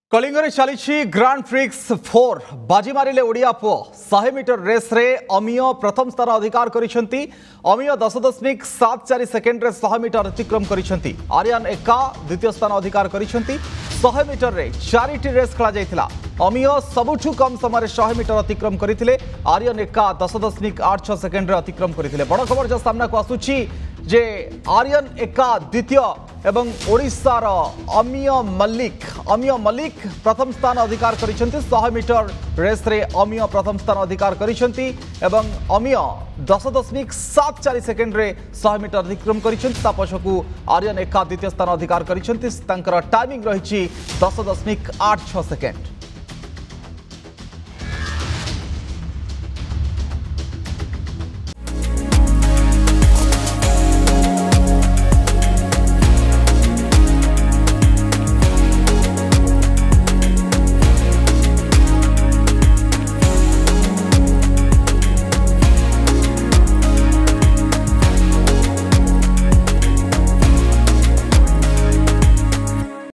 कलिंगरे चली grand prix 4 बाजी मारे ओडिया पुओ 100 मीटर रेस रे अमीय प्रथम स्थान अधिकार करिसेंती। अमीय 10.74 सेकेंड रे 100 मीटर अतिक्रम करिसेंती। आर्यन एका द्वितीय स्थान अधिकार करिसेंती। 100 मीटर रे 4टी रेस खेला जायतिला। अमीय सबुठु कम समय 100 मीटर अतिक्रम करथिले। आर्यन एका 10.86 सेकेंड रे अतिक्रम करथिले। बड़ खबर जो सामना को आसुची जे आर्यन एका द्वितीय एवं ओडिशार अमीय मल्लिक प्रथम स्थान अधिकार करिसेंती। 100 मीटर रेस रे अमीय प्रथम स्थान अधिकार करिसेंती एवं अमीय 10.74 सेकेंड रे 100 मीटर अतिक्रम करिसेंती। ता पछकू आर्यन एका द्वितीय स्थान अधिकार करिसेंती। तांकर टाइमिंग रहिछि 10.86 सेकेंड।